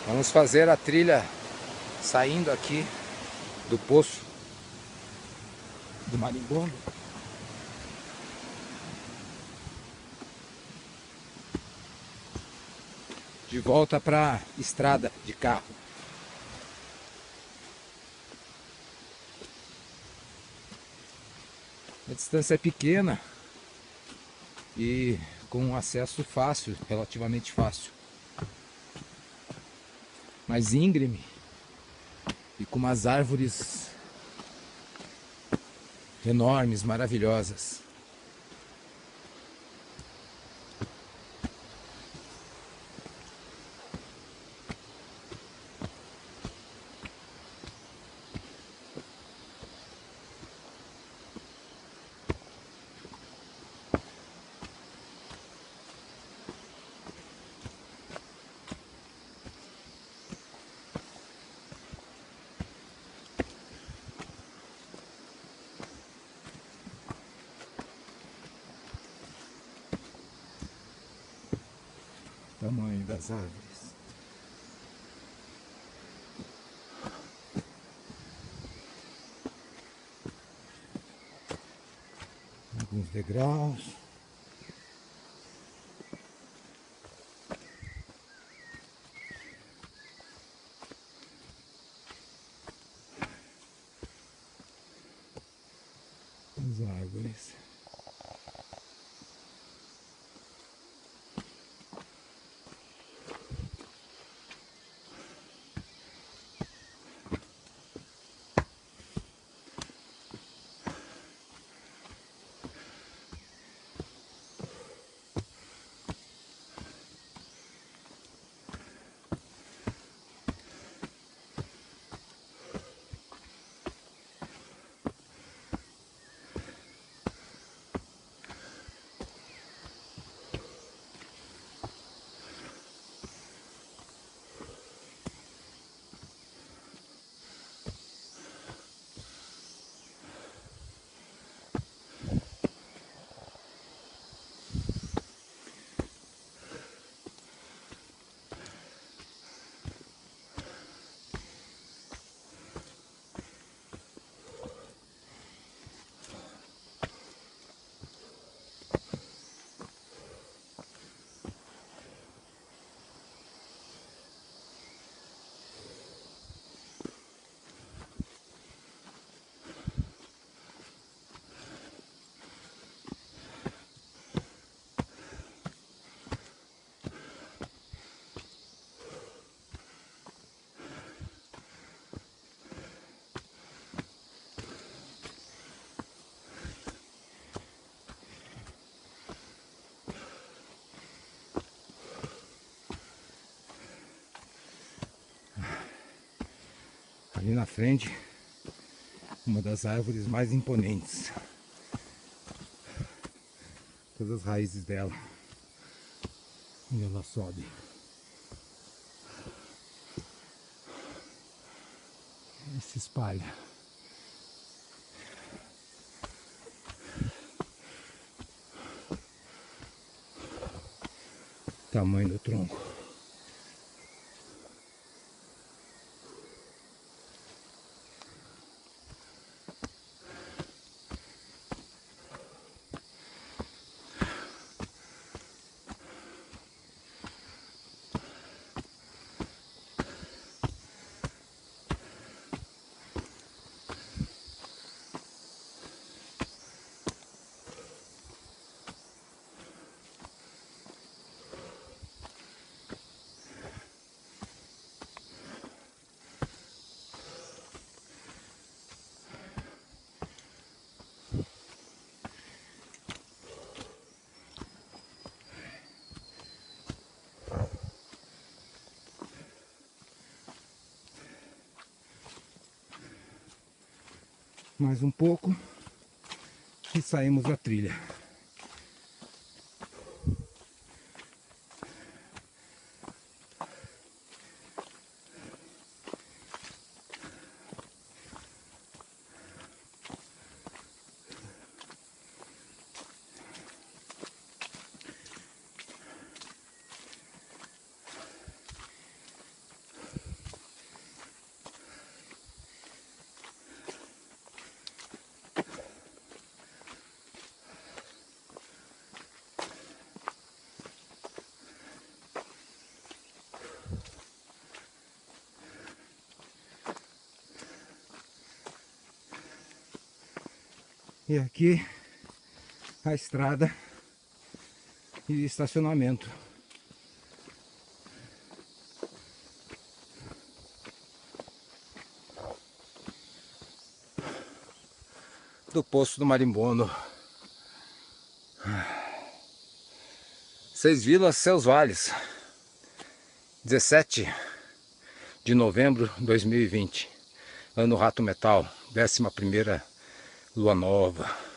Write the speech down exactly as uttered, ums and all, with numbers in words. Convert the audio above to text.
Vamos fazer a trilha saindo aqui do poço do Marimbondo. De volta para a estrada de carro. A distância é pequena e com um acesso fácil, relativamente fácil. Mas íngreme e com umas árvores enormes, maravilhosas. Tamanho das árvores. Alguns degraus. As árvores. Ali na frente, uma das árvores mais imponentes. Todas as raízes dela. E ela sobe. E se espalha. Tamanho do tronco. Mais um pouco e saímos da trilha. E aqui a estrada e estacionamento. Do posto do Marimbondo. Seis Vilas, Seus Vales. dezessete de novembro de dois mil e vinte. Ano Rato Metal. Décima primeira lua nova.